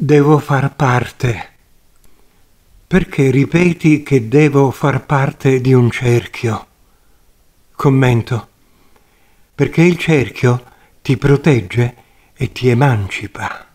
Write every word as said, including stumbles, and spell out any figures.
Devo far parte. Perché ripeti che devo far parte di un cerchio? Commento. Perché il cerchio ti protegge e ti emancipa.